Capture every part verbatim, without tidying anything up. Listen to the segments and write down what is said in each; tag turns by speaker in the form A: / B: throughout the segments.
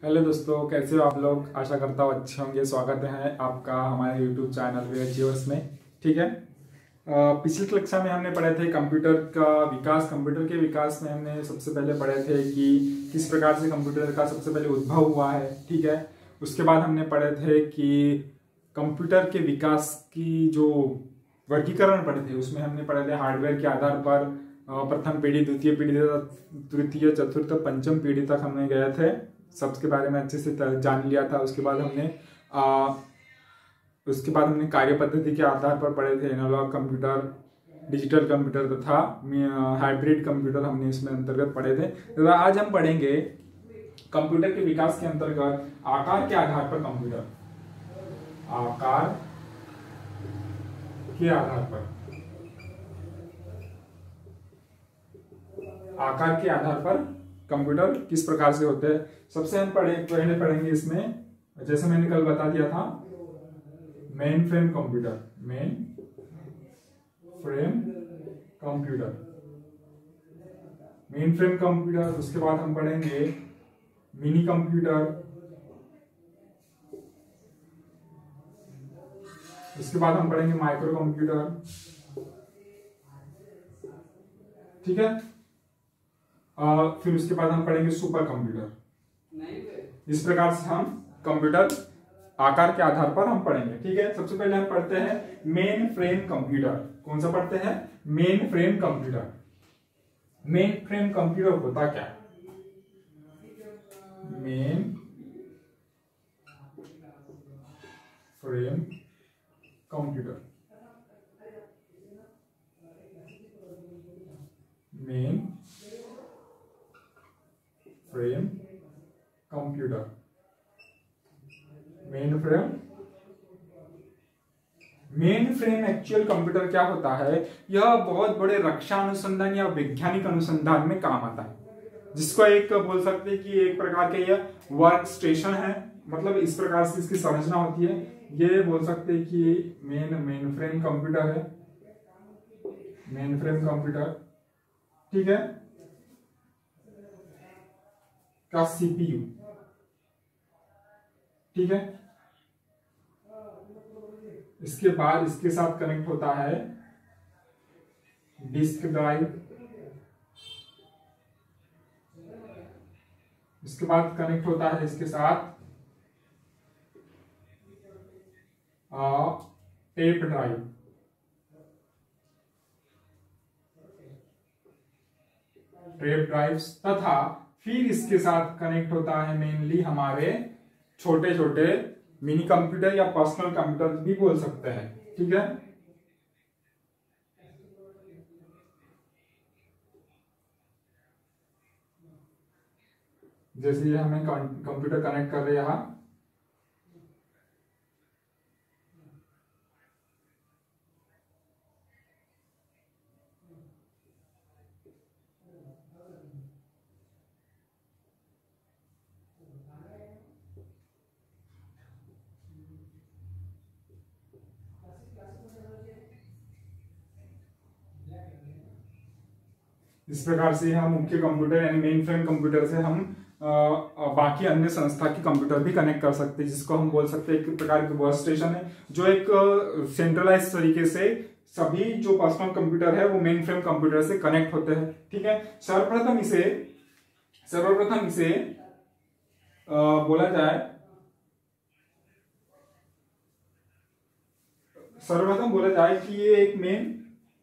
A: Hello दोस्तों, कैसे हो आप लोग। आशा करता हूँ अच्छे होंगे। स्वागत है आपका हमारे यूट्यूब चैनल वीएचजीओएस में। ठीक है, अ, पिछली कक्षा में हमने पढ़े थे कंप्यूटर का विकास। कंप्यूटर के विकास में हमने सबसे पहले पढ़े थे कि किस प्रकार से कंप्यूटर का सबसे पहले उद्भव हुआ है। ठीक है, उसके बाद हमने पढ़े थे कि कंप्यूटर के विकास की जो वर्गीकरण पढ़े थे, उसमें हमने पढ़े थे हार्डवेयर के आधार पर अ, प्रथम पीढ़ी, द्वितीय पीढ़ी, तृतीय, चतुर्थ, पंचम पीढ़ी तक हमने गए थे। सबके बारे में अच्छे से जान लिया था। उसके बाद हमने आ, उसके बाद हमने कार्य पद्धति के आधार पर पढ़े थे एनालॉग कंप्यूटर, डिजिटल कंप्यूटर तथा हाइब्रिड कंप्यूटर हमने इसमें अंतर्गत पढ़े थे। तो आज हम पढ़ेंगे कंप्यूटर के विकास के अंतर्गत आकार के आधार पर कंप्यूटर, आकार के आधार पर आकार के आधार पर कंप्यूटर किस प्रकार से होते हैं। सबसे हम पढ़े पहले पढ़ेंगे इसमें, जैसे मैंने कल बता दिया था, mainframe computer, mainframe computer, mainframe computer. उसके बाद हम पढ़ेंगे मिनी कंप्यूटर, उसके बाद हम पढ़ेंगे माइक्रो कंप्यूटर। ठीक है, आ, फिर उसके बाद हम पढ़ेंगे सुपर कंप्यूटर। इस प्रकार से हम कंप्यूटर आकार के आधार पर हम पढ़ेंगे। ठीक है, सबसे पहले हम पढ़ते हैं मेन फ्रेम कंप्यूटर। कौन सा पढ़ते हैं? Mainframe computer. Mainframe computer होता क्या? Mainframe computer, mainframe computer, mainframe mainframe actual computer क्या होता है? यह बहुत बड़े रक्षा अनुसंधान या वैज्ञानिक अनुसंधान में काम आता है, जिसको एक बोल सकते हैं कि एक प्रकार के यह वर्क स्टेशन है। मतलब इस प्रकार से इसकी संरचना होती है। ये बोल सकते हैं कि मेन मेन फ्रेम कंप्यूटर है, मेन फ्रेम कंप्यूटर। ठीक है, का सीपीयू। ठीक है, इसके बाद इसके साथ कनेक्ट होता है डिस्क ड्राइव, इसके बाद कनेक्ट होता है इसके साथ टेप ड्राइव, टेप ड्राइव्स, तथा फिर इसके साथ कनेक्ट होता है मेनली हमारे छोटे छोटे मिनी कंप्यूटर या पर्सनल कंप्यूटर भी बोल सकते हैं। ठीक है, जैसे ये हमें कंप्यूटर कनेक्ट कर रहे हैं यहां, इस प्रकार से हम मुख्य कंप्यूटर यानी मेन फ्रेम कंप्यूटर से हम आ, बाकी अन्य संस्था की कंप्यूटर भी कनेक्ट कर सकते हैं, जिसको हम बोल सकते हैं एक प्रकार की वर्क स्टेशन है, जो एक सेंट्रलाइज तरीके से सभी जो पर्सनल कंप्यूटर है वो मेन फ्रेम कंप्यूटर से कनेक्ट होते हैं। ठीक है, सर्वप्रथम इसे सर्वप्रथम इसे आ, बोला जाए सर्वप्रथम बोला जाए कि ये एक मेन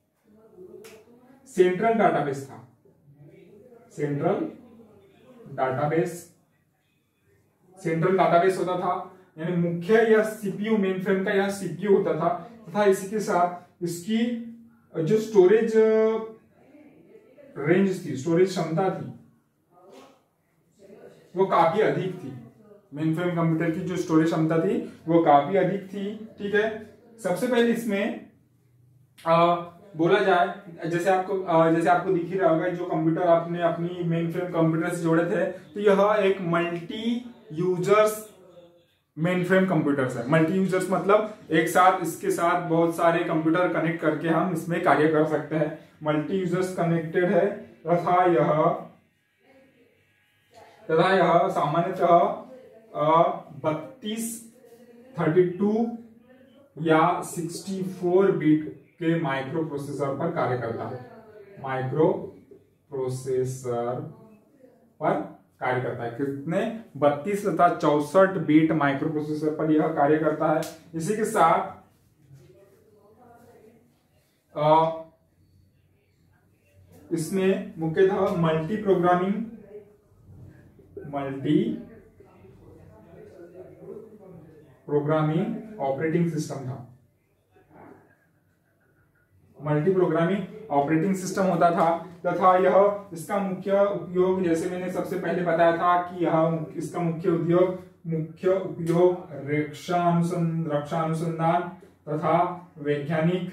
A: सेंट्रल डाटाबेस था, सेंट्रल डाटाबेस सेंट्रल डाटाबेस होता था, यानी मुख्य या सीपीयू, मेन फ्रेम का यह सीपीयू होता था, तथा इसी के साथ इसकी जो स्टोरेज रेंज थी, स्टोरेज क्षमता थी, वो काफी अधिक थी। मेन फ्रेम कंप्यूटर की जो स्टोरेज क्षमता थी वो काफी अधिक थी। ठीक है, सबसे पहले इसमें आ, बोला जाए, जैसे आपको जैसे आपको दिख ही रहा होगा, जो कंप्यूटर आपने अपनी मेन फ्रेम कंप्यूटर से जोड़े थे, तो यह एक multi users mainframe computer है। मल्टी यूजर्स मतलब एक साथ इसके साथ बहुत सारे कंप्यूटर कनेक्ट करके हम इसमें कार्य कर सकते हैं। मल्टी यूजर्स कनेक्टेड है तथा यह तथा यह सामान्यतः बत्तीस थर्टी टू या सिक्सटी फोर बीट के माइक्रो प्रोसेसर पर कार्य करता है। माइक्रो प्रोसेसर पर कार्य करता है। कितने? बत्तीस तथा चौसठ बीट माइक्रो प्रोसेसर पर यह कार्य करता है। इसी के साथ आ, इसमें मुख्यतः multiprogramming multiprogramming operating system था। मल्टी प्रोग्रामिंग ऑपरेटिंग सिस्टम होता था तथा यह इसका मुख्य उपयोग, जैसे मैंने सबसे पहले बताया था कि यह इसका मुख्य उद्योग मुख्य उपयोग रक्षा अनुसंधान रक्षा अनुसंधान तथा वैज्ञानिक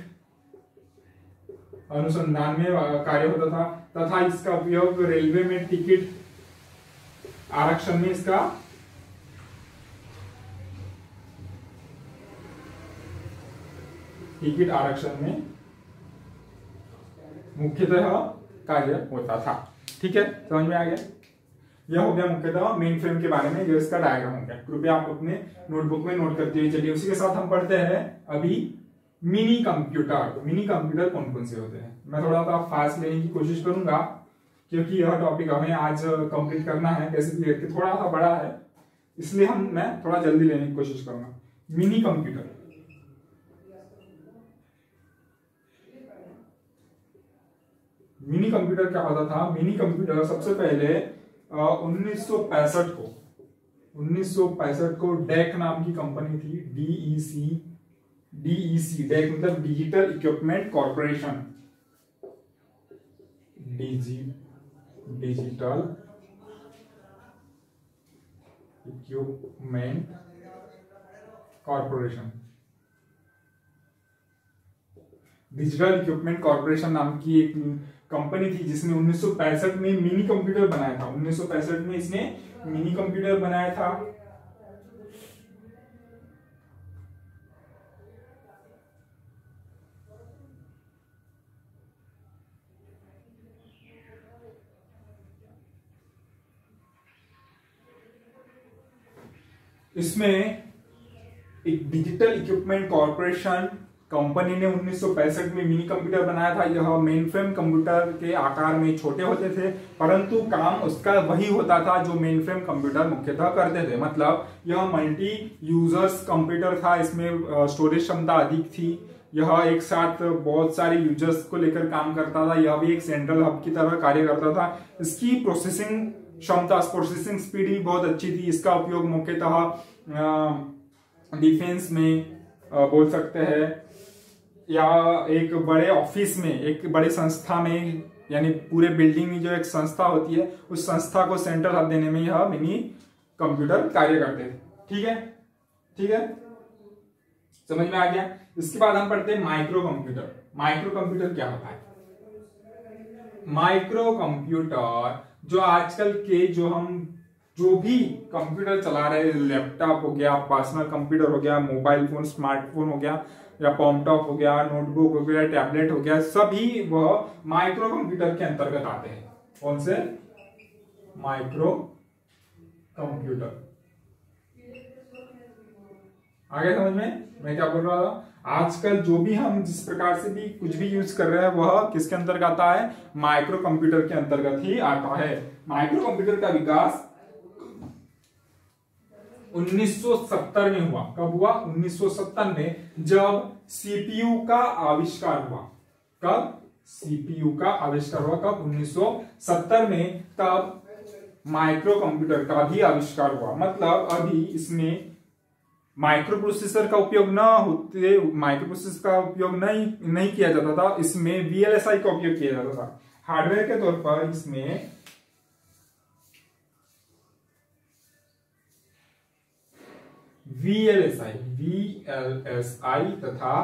A: अनुसंधान में कार्य होता था तथा इसका उपयोग रेलवे में टिकट आरक्षण में इसका टिकट आरक्षण में मुख्यतः कार्य होता था। ठीक है, समझ में आ गया। यह हो गया मुख्यतः मेन फ्रेम के बारे में, जो इसका डायग्राम हो गया। कृपया आप अपने नोटबुक में नोट करते हुए चलिए। उसी के साथ हम पढ़ते हैं अभी मिनी कंप्यूटर। मिनी कंप्यूटर कौन कौन से होते हैं? मैं थोड़ा सा फास्ट लेने की कोशिश करूंगा क्योंकि यह टॉपिक हमें आज कंप्लीट करना है, कैसे भी करके थोड़ा सा बड़ा है, इसलिए हम मैं थोड़ा जल्दी लेने की कोशिश करूंगा। मिनी कंप्यूटर मिनी कंप्यूटर क्या होता था? मिनी कंप्यूटर सबसे पहले उन्नीस सौ पैंसठ को उन्नीस सौ पैंसठ को डेक नाम की कंपनी थी, डीईसी डीईसी डेक मतलब Digital Equipment Corporation, digi Digital Equipment Corporation Digital Equipment Corporation नाम की एक कंपनी थी जिसने उन्नीस सौ पैंसठ में मिनी कंप्यूटर बनाया था। उन्नीस सौ पैंसठ में इसने मिनी कंप्यूटर बनाया था। इसमें एक डिजिटल इक्विपमेंट कॉर्पोरेशन कंपनी ने उन्नीस सौ पैंसठ में मिनी कंप्यूटर बनाया था। यह मेन फ्रेम कंप्यूटर के आकार में छोटे होते थे, परंतु काम उसका वही होता था जो मेन फ्रेम कंप्यूटर मुख्यतः करते थे। मतलब यह मल्टी यूजर्स कंप्यूटर था, इसमें स्टोरेज क्षमता अधिक थी, यह एक साथ बहुत सारे यूजर्स को लेकर काम करता था, यह भी एक सेंट्रल हब की तरह कार्य करता था। इसकी प्रोसेसिंग क्षमता प्रोसेसिंग स्पीड भी बहुत अच्छी थी। इसका उपयोग मुख्यतः डिफेंस में आ, बोल सकते हैं, या एक बड़े ऑफिस में, एक बड़े संस्था में, यानी पूरे बिल्डिंग में जो एक संस्था होती है उस संस्था को सेंट्रल हब देने में यह मिनी कंप्यूटर कार्य करते थे। ठीक है, ठीक है, समझ में आ गया। इसके बाद हम पढ़ते हैं माइक्रो कंप्यूटर। माइक्रो कंप्यूटर क्या होता है? माइक्रो कंप्यूटर जो आजकल के जो हम जो भी कंप्यूटर चला रहे हैं, लैपटॉप हो गया, पर्सनल कंप्यूटर हो गया, मोबाइल फोन, स्मार्टफोन हो गया, या पॉमटॉप हो गया, नोटबुक हो गया, टैबलेट हो गया, सभी वह माइक्रो कंप्यूटर के अंतर्गत आते हैं। कौन से? Microcomputer. आगे समझ में मैं क्या बोल रहा था? आजकल जो भी हम जिस प्रकार से भी कुछ भी यूज कर रहे हैं वह किसके अंतर्गत आता है? माइक्रो कंप्यूटर के अंतर्गत ही आता है। माइक्रो कंप्यूटर का विकास उन्नीस सौ सत्तर में हुआ। कब हुआ? उन्नीस सौ सत्तर में, जब सीपीयू का आविष्कार हुआ। कब? सीपीयू का आविष्कार हुआ कब? उन्नीस सौ सत्तर में। तब माइक्रो कंप्यूटर का भी आविष्कार हुआ। मतलब अभी इसमें माइक्रो प्रोसेसर का उपयोग न होते माइक्रो प्रोसेसर का उपयोग नहीं नहीं किया जाता था, इसमें वीएलएसआई का उपयोग किया जाता था। हार्डवेयर के तौर पर इसमें वीएलएसआई वीएलएसआई तथा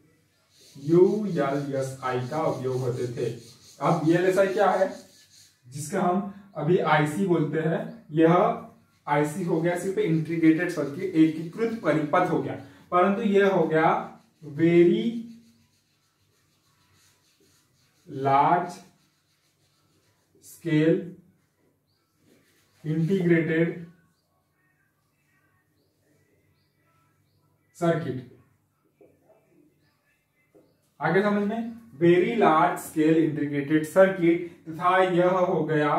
A: यूएलएसआई का उपयोग होते थे। अब वीएलएसआई क्या है? जिसका हम अभी आईसी बोलते हैं, यह आईसी हो गया सिर्फ इंटीग्रेटेड सर्किट, एकीकृत परिपथ हो गया, परंतु यह हो गया very large scale integrated circuit. आगे समझ में, very large scale integrated circuit तथा यह हो गया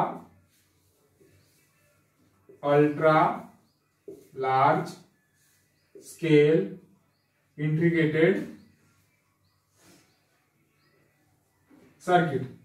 A: ultra large scale integrated circuit.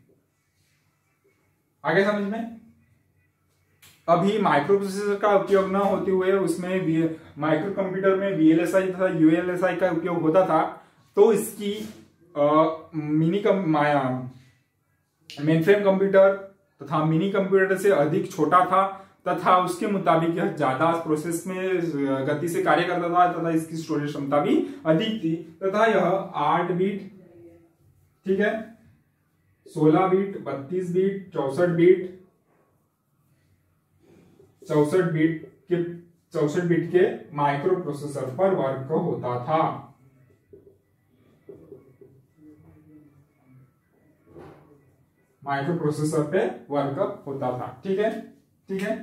A: आगे समझ में, अभी माइक्रो प्रोसेसर का उपयोग न होते हुए उसमें माइक्रो कंप्यूटर में वीएलएसआई तथा यूएलएसआई का उपयोग होता था, तो इसकी मिनी कम मेनफ्रेम कंप्यूटर तथा मिनी कंप्यूटर से अधिक छोटा था तथा उसके मुताबिक यह ज्यादा प्रोसेस में गति से कार्य करता था तथा इसकी स्टोरेज क्षमता भी अधिक थी तथा यह आठ बीट, ठीक है, सोलह बीट, बत्तीस बीट, चौसठ बीट चौसठ बीट के चौसठ बीट के माइक्रो प्रोसेसर पर वर्क होता था। माइक्रो प्रोसेसर पे वर्क होता था, ठीक है, ठीक है।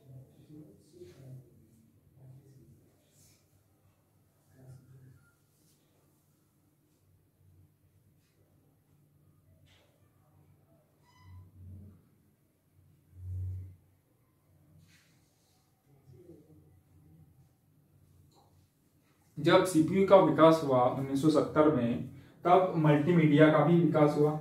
A: जब सीपीयू का विकास हुआ उन्नीस सौ सत्तर में, तब मल्टीमीडिया का भी विकास हुआ।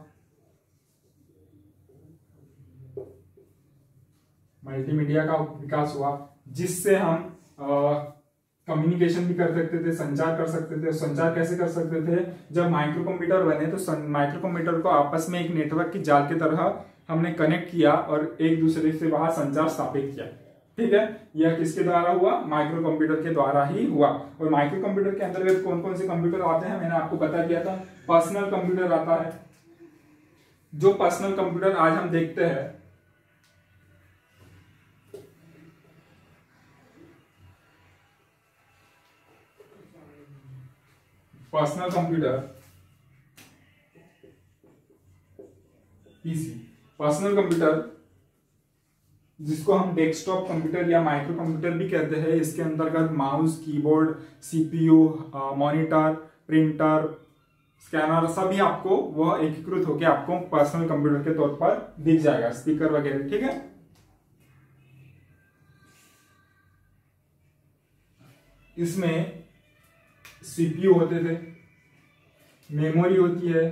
A: मल्टीमीडिया का विकास हुआ जिससे हम कम्युनिकेशन भी कर सकते थे, संचार कर सकते थे। संचार कैसे कर सकते थे? जब माइक्रो कंप्यूटर बने तो माइक्रो कंप्यूटर को आपस में एक नेटवर्क की जाल की तरह हमने कनेक्ट किया और एक दूसरे से वहां संचार स्थापित किया, ठीक है। यह किसके द्वारा हुआ? माइक्रो कंप्यूटर के द्वारा ही हुआ। और माइक्रो कंप्यूटर के अंतर्गत कौन कौन से कंप्यूटर आते हैं मैंने आपको बता दिया था। पर्सनल कंप्यूटर आता है, जो पर्सनल कंप्यूटर आज हम देखते हैं personal computer PC, personal computer जिसको हम डेस्कटॉप कंप्यूटर या माइक्रो कंप्यूटर भी कहते हैं। इसके अंतर्गत mouse, keyboard, CPU, monitor, printer, scanner सभी आपको वह एकीकृत होकर आपको पर्सनल कंप्यूटर के तौर पर दिख जाएगा, स्पीकर वगैरह, ठीक है। इसमें सीपीयू होते थे, मेमोरी होती है,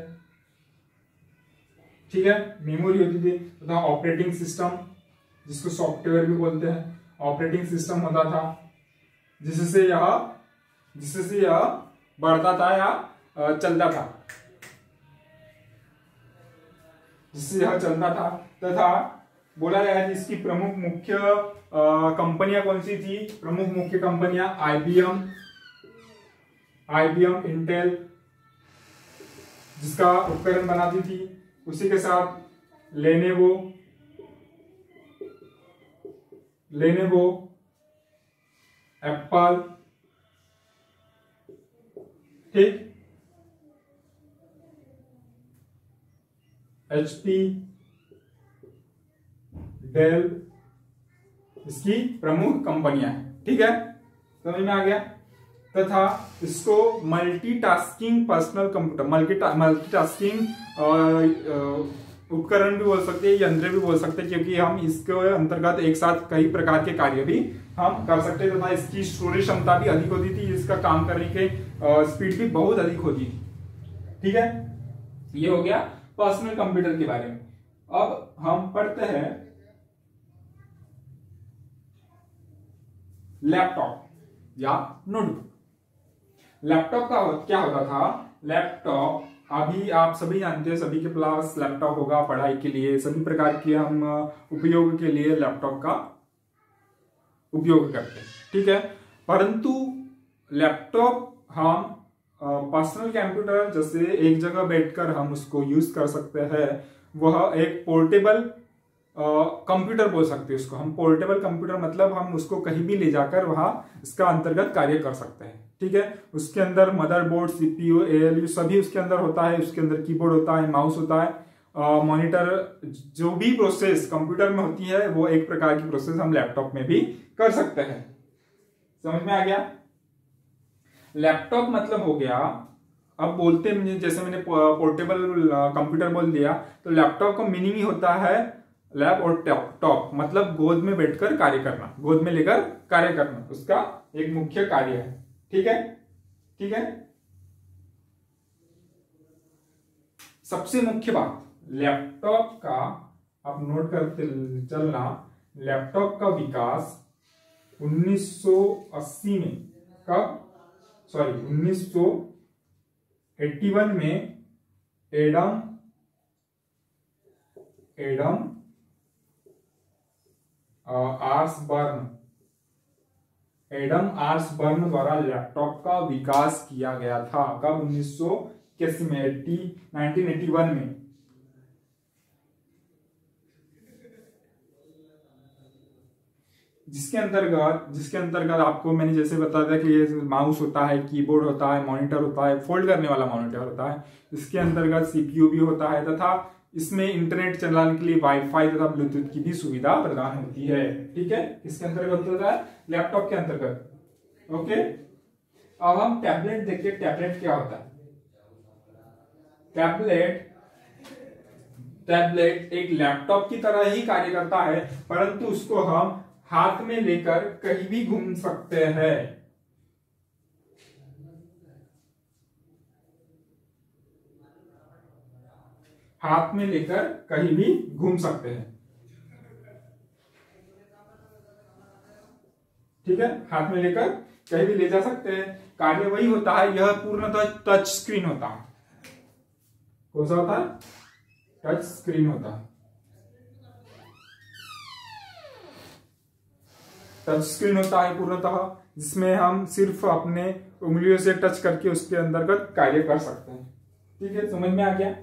A: ठीक है, मेमोरी होती थी तथा ऑपरेटिंग सिस्टम जिसको सॉफ्टवेयर भी बोलते हैं, ऑपरेटिंग सिस्टम होता था जिससे यह जिससे यह बढ़ता था या चलता था जिससे यह चलता था तथा बोला गया कि इसकी प्रमुख मुख्य कंपनियां कौन सी थी? प्रमुख मुख्य कंपनियां आईबीएम आईबीएम, इंटेल जिसका उपकरण बनाती थी, उसी के साथ लेनेवो लेनेवो एप्पल, ठीक, एचपी, डेल इसकी प्रमुख कंपनियां हैं, ठीक है, समझ में आ गया। तथा इसको multitasking personal computer, multi multitasking उपकरण भी बोल सकते हैं, यंत्र भी बोल सकते हैं, क्योंकि हम इसके अंतर्गत एक साथ कई प्रकार के कार्य भी हम कर सकते हैं तथा इसकी स्टोरेज क्षमता भी अधिक होती थी, इसका काम करने के स्पीड भी बहुत अधिक होती थी, ठीक है। ये हो गया पर्सनल कंप्यूटर के बारे में। अब हम पढ़ते हैं लैपटॉप या नोटबुक। लैपटॉप का क्या होता था? लैपटॉप अभी आप सभी जानते हैं, सभी के पास लैपटॉप होगा पढ़ाई के लिए, सभी प्रकार के हम उपयोग के लिए लैपटॉप का उपयोग करते हैं, ठीक है। परंतु लैपटॉप हम पर्सनल कंप्यूटर जैसे एक जगह बैठकर हम उसको यूज कर सकते हैं, वह एक पोर्टेबल कंप्यूटर बोल सकते हैं उसको हम। पोर्टेबल कंप्यूटर मतलब हम उसको कहीं भी ले जाकर वहां इसका अंतर्गत कार्य कर सकते हैं, ठीक है। उसके अंदर मदरबोर्ड, सीपीयू, एएलयू सभी उसके अंदर होता है, उसके अंदर कीबोर्ड होता है, माउस होता है, मॉनिटर, जो भी प्रोसेस कंप्यूटर में होती है वो एक प्रकार की प्रोसेस हम लैपटॉप में भी कर सकते हैं। समझ में आ गया? लैपटॉप मतलब हो गया, अब बोलते हैं जैसे मैंने पोर्टेबल कंप्यूटर बोल दिया, तो लैपटॉप का मीनिंग ही होता है लैप और टॉप, मतलब गोद में बैठकर कार्य करना, गोद में लेकर कार्य करना उसका एक मुख्य कार्य है। ठीक है, ठीक है। सबसे मुख्य बात लैपटॉप का, आप नोट करते चलना, लैपटॉप का विकास उन्नीस सौ अस्सी में, कब, सॉरी उन्नीस सौ इक्यासी में Adam Adam Osborne Adam Osborne द्वारा लैपटॉप का विकास किया गया था। कब? उन्नीस सौ इक्यासी में, नाइनटीन एटी वन में। जिसके अंतर्गत जिसके अंतर्गत आपको मैंने जैसे बताया था कि ये माउस होता है, कीबोर्ड होता है, मॉनिटर होता है, फोल्ड करने वाला मॉनिटर होता है, इसके अंतर्गत सीपीयू भी होता है, तथा इसमें इंटरनेट चलाने के लिए वाईफाई तथा ब्लूटूथ की भी सुविधा प्रदान होती है। ठीक है, इसके अंतर्गत होता है लैपटॉप के अंतर्गत। ओके, अब हम टैबलेट देखते हैं। टैबलेट क्या होता है? टैबलेट टैबलेट एक लैपटॉप की तरह ही कार्य करता है, परंतु उसको हम हाथ में लेकर कहीं भी घूम सकते हैं। हाथ में लेकर कहीं भी घूम सकते हैं। ठीक है, हाथ में लेकर कहीं भी ले जा सकते हैं। कार्य वही होता है, यह पूर्णतः टच स्क्रीन होता है। कौन सा होता है? टच स्क्रीन होता है। टच स्क्रीन होता है पूर्णतः, जिसमें हम सिर्फ अपने उंगलियों से टच करके उसके अंतर्गत कार्य कर सकते हैं। ठीक है, समझ में आ गया?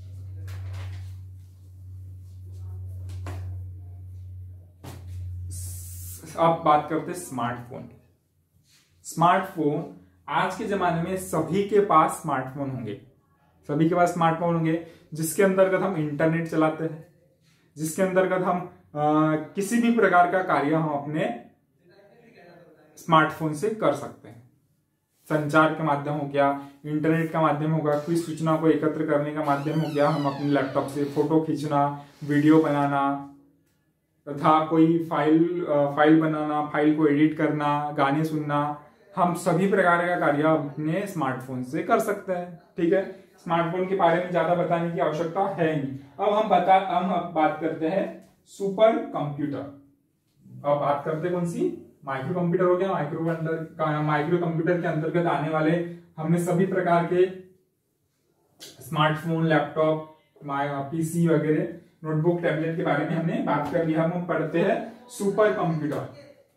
A: अब बात करते हैं स्मार्टफोन। स्मार्टफोन आज के जमाने में सभी के पास स्मार्टफोन होंगे, सभी के पास स्मार्टफोन होंगे, जिसके अंतर्गत हम इंटरनेट चलाते हैं, जिसके अंतर्गत हम आ, किसी भी प्रकार का कार्य हम अपने स्मार्टफोन से कर सकते हैं। संचार का माध्यम हो गया, इंटरनेट का माध्यम होगा, कोई सूचना को एकत्र करने का माध्यम हो गया, हम अपने लैपटॉप से फोटो खींचना, वीडियो बनाना, तथा कोई फाइल फाइल बनाना, फाइल को एडिट करना, गाने सुनना, हम सभी प्रकार का कार्य अपने स्मार्टफोन से कर सकते हैं। ठीक है, स्मार्टफोन के बारे में ज्यादा बताने की आवश्यकता है नहीं। अब हम बता हम अब बात करते हैं सुपर कंप्यूटर। अब बात करते हैं कौन सी? माइक्रो कंप्यूटर हो गया। माइक्रो माइक्रो कंप्यूटर के अंतर्गत आने वाले हमने सभी प्रकार के स्मार्टफोन, लैपटॉप, पीसी वगैरह, नोटबुक, टैबलेट के बारे में हमने बात कर लिया। हम पढ़ते हैं सुपर कंप्यूटर।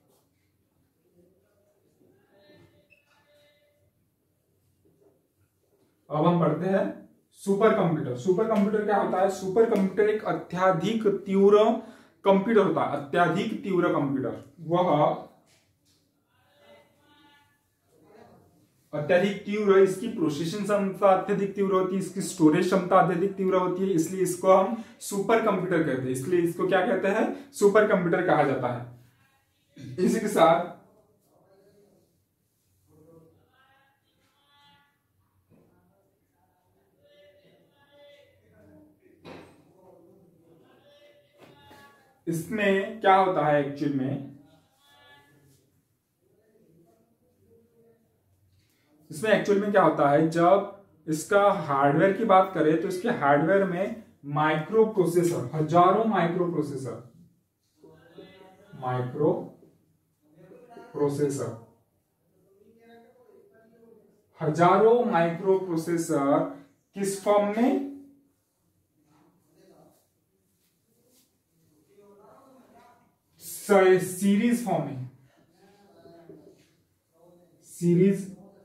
A: अब हम पढ़ते हैं सुपर कंप्यूटर। सुपर कंप्यूटर क्या होता है? सुपर कंप्यूटर एक अत्यधिक तीव्र कंप्यूटर होता है। अत्यधिक तीव्र कंप्यूटर, वह अत्यधिक तीव्र, इसकी प्रोसेसिंग क्षमता अत्यधिक तीव्र होती है, इसकी स्टोरेज क्षमता अत्यधिक तीव्र होती है, इसलिए इसको हम सुपर कंप्यूटर कहते हैं। इसलिए इसको क्या कहते हैं? सुपर कंप्यूटर कहा जाता है। इसी के साथ इसमें क्या होता है एक्चुअल में, इसमें एक्चुअल में क्या होता है, जब इसका हार्डवेयर की बात करें तो इसके हार्डवेयर में माइक्रो प्रोसेसर, हजारों माइक्रो प्रोसेसर माइक्रो प्रोसेसर हजारों माइक्रो प्रोसेसर किस फॉर्म में? सीरीज फॉर्म में। सीरीज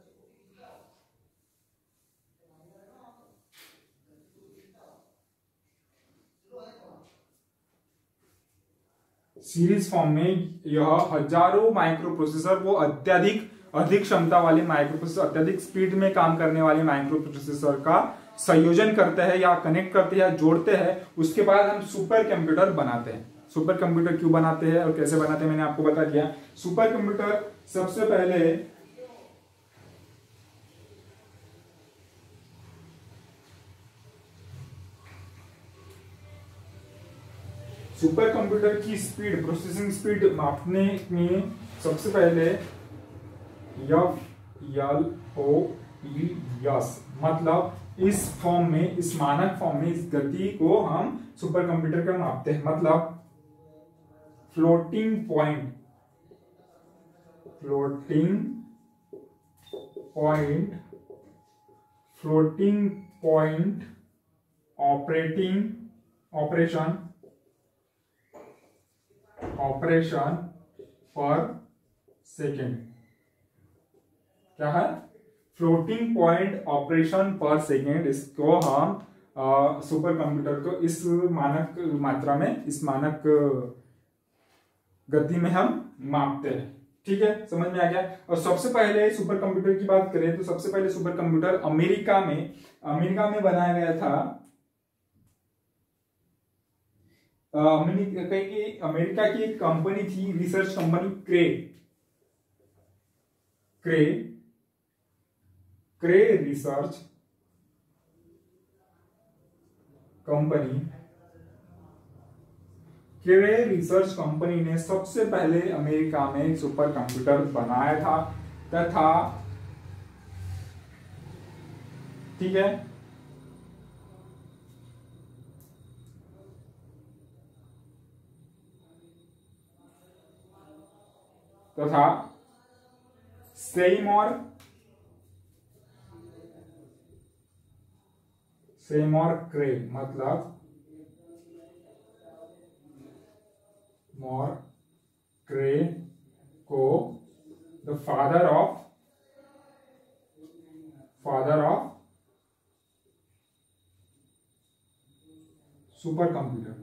A: सीरीज फॉर्म में यह हजारों माइक्रो प्रोसेसर, वो अत्यधिक अधिक क्षमता वाले माइक्रो प्रोसेसर, अत्यधिक स्पीड में काम करने वाले माइक्रो प्रोसेसर का संयोजन करते हैं या कनेक्ट करते हैं या जोड़ते हैं। उसके बाद हम सुपर कंप्यूटर बनाते हैं। सुपर कंप्यूटर क्यों बनाते हैं और कैसे बनाते हैं मैंने आपको बता दिया। सुपर कंप्यूटर सबसे पहले सुपर कंप्यूटर की स्पीड, प्रोसेसिंग स्पीड मापने में सबसे पहले F L O E S, मतलब इस फॉर्म में, इस मानक फॉर्म में इस गति को हम सुपर कंप्यूटर का मापते हैं। मतलब floating point, floating point floating point operating operation operation per second. क्या है? Floating point operation per second. इसको हम आ, सुपर कंप्यूटर को इस मानक मात्रा में, इस मानक गति में हम मापते हैं। ठीक है, समझ में आ गया। और सबसे पहले सुपर कंप्यूटर की बात करें तो सबसे पहले सुपर कंप्यूटर अमेरिका में अमेरिका में बनाया गया था। अमेरिका की अमेरिका की एक कंपनी थी, research company Cray Cray Cray Research company Cray Research company ने सबसे पहले अमेरिका में सुपर कंप्यूटर बनाया था तथा, ठीक है, तथा सेइमोर सेइमोर क्रे, मतलब मोर क्रे को the father of father of supercomputer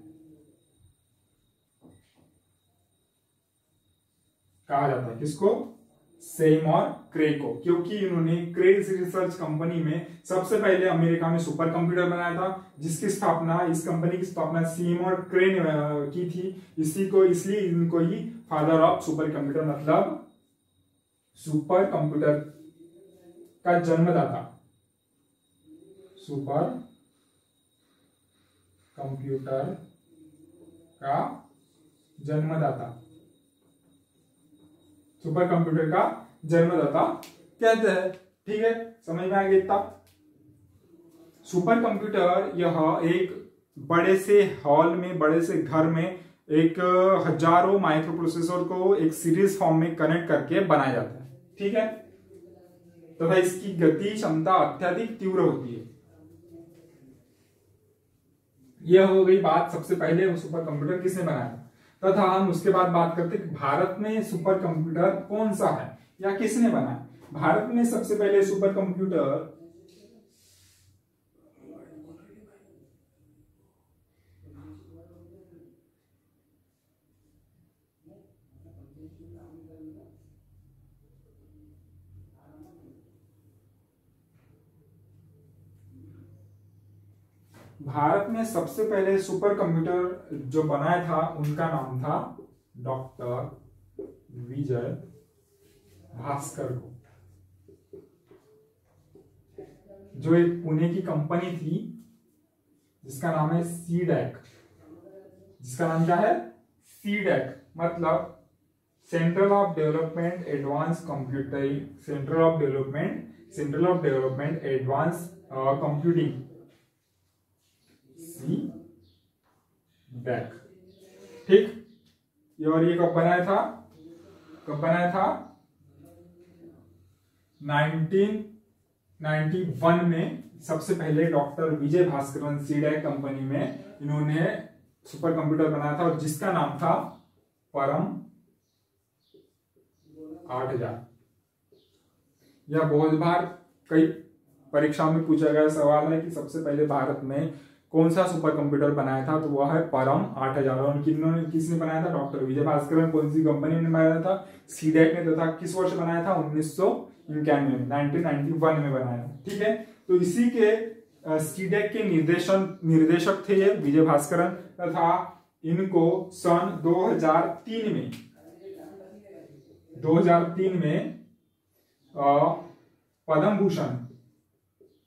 A: कहा जाता है। किसको? सेइमोर क्रे को, क्योंकि इन्होंने क्रे रिसर्च कंपनी में सबसे पहले अमेरिका में सुपर कंप्यूटर बनाया था, जिसकी स्थापना, इस कंपनी की स्थापना सेइमोर क्रे ने की थी। इसी को, इसलिए इनको ही फादर ऑफ सुपर कंप्यूटर, मतलब सुपर कंप्यूटर का जन्मदाता, सुपर कंप्यूटर का जन्मदाता सुपर कंप्यूटर का जन्मदाता कहते हैं। ठीक है, समझ में आ गया इतना। सुपर कंप्यूटर यह एक बड़े से हॉल में, बड़े से घर में एक हजारों माइक्रो प्रोसेसर को एक सीरीज फॉर्म में कनेक्ट करके बनाया जाता है। ठीक है, तथा तो इसकी गति क्षमता अत्यधिक तीव्र होती है। यह हो गई बात, सबसे पहले सुपर कंप्यूटर किसने बनाया तथा हम उसके बाद बात करते हैं भारत में सुपर कंप्यूटर कौन सा है या किसने बनाया। भारत में सबसे पहले सुपर कंप्यूटर भारत में सबसे पहले सुपर कंप्यूटर जो बनाया था उनका नाम था डॉक्टर विजय भास्कर को, जो एक पुणे की कंपनी थी जिसका नाम है सीडैक। जिसका नाम क्या है? सीडैक, मतलब central of development advance computing central of development central of development advance computing CDAC. ठीक, और ये कब बनाया था? कब बनाया था? नाइनटीन नाइंटी वन में सबसे पहले डॉक्टर विजय भास्करन सीडैक कंपनी में इन्होंने सुपर कंप्यूटर बनाया था, और जिसका नाम था परम आठ हजार। यह बहुत बार कई परीक्षाओं में पूछा गया सवाल है कि सबसे पहले भारत में कौन सा सुपर कंप्यूटर बनाया था, तो वह है परम आठ हजार। और किन्होंने किसने बनाया था? डॉक्टर विजय भास्करन। कौन सी कंपनी ने बनाया था? सीडैक ने। तथा किस वर्ष बनाया था? उन्नीस सौ इक्यानवे में, नाइनटीन नाइंटी वन में बनाया। ठीक है, तो इसी के सीडैक के निर्देशन निर्देशक थे ये विजय भास्करन, तथा इनको सन दो हज़ार तीन में दो हज़ार तीन में पद्म भूषण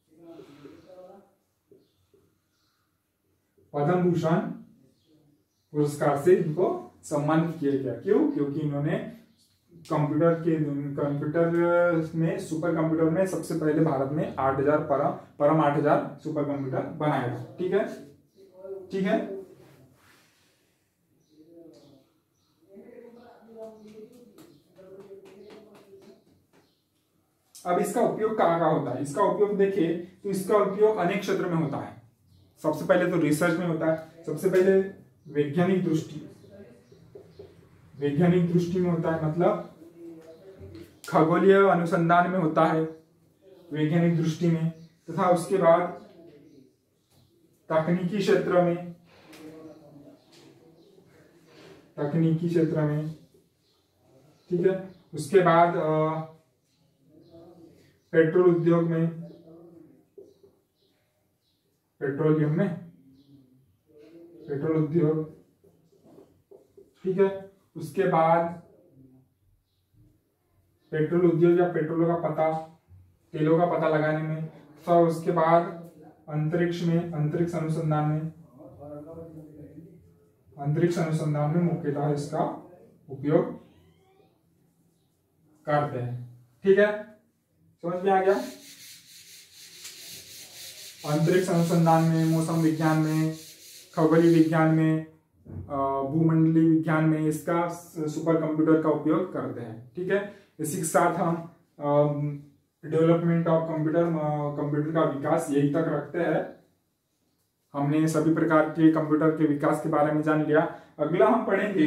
A: पद्म भूषण पुरस्कार से इनको सम्मानित किया गया। क्यों? क्योंकि इन्होंने कंप्यूटर के कंप्यूटर में सुपर कंप्यूटर में सबसे पहले भारत में आठ हजार परम परम आठ हजार सुपर कंप्यूटर बनाया। ठीक है, ठीक है। अब इसका उपयोग कहाँ कहाँ होता है? इसका उपयोग देखिए तो इसका उपयोग अनेक क्षेत्र में होता है। सबसे पहले तो रिसर्च में होता है। सबसे पहले वैज्ञानिक दृष्टि वैज्ञानिक दृष्टि में होता है, मतलब खगोलीय अनुसंधान में होता है वैज्ञानिक दृष्टि में। तथा उसके बाद तकनीकी क्षेत्र में तकनीकी क्षेत्र में ठीक है। उसके बाद पेट्रोल उद्योग में पेट्रोलियम में पेट्रोल उद्योग ठीक है। उसके बाद पेट्रोल उद्योग या पेट्रोलों का पता तेलों का पता लगाने में। तो उसके बाद अंतरिक्ष में अंतरिक्ष अनुसंधान में अंतरिक्ष अनुसंधान में मुख्यतः इसका उपयोग करते हैं। ठीक है, समझ में आ गया? अंतरिक्ष अनुसंधान में, मौसम विज्ञान में, खगोलीय विज्ञान में, भूमंडलीय विज्ञान में इसका सुपर कंप्यूटर का उपयोग करते हैं। ठीक है, इसी के साथ हम डेवलपमेंट ऑफ कंप्यूटर कंप्यूटर का विकास यही तक रखते हैं। हमने सभी प्रकार के कंप्यूटर के विकास के बारे में जान लिया। अगला हम पढ़ेंगे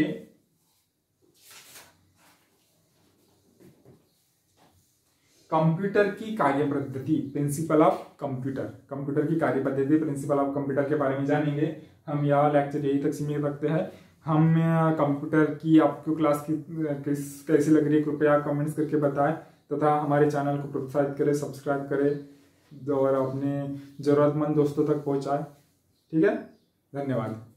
A: कंप्यूटर की कार्य पद्धति, प्रिंसिपल ऑफ कंप्यूटर। कंप्यूटर की कार्य पद्धति, प्रिंसिपल ऑफ कंप्यूटर के बारे में जानेंगे हम। यह लेक्चर यही तक सीमित रखते हैं। हम कंप्यूटर की आपको क्लास की किस कैसी लग रही है कृपया कमेंट्स करके बताएं, तथा हमारे चैनल को प्रोत्साहित करें, सब्सक्राइब करें और अपने जरूरतमंद दोस्तों तक पहुंचाएं। ठीक है, धन्यवाद।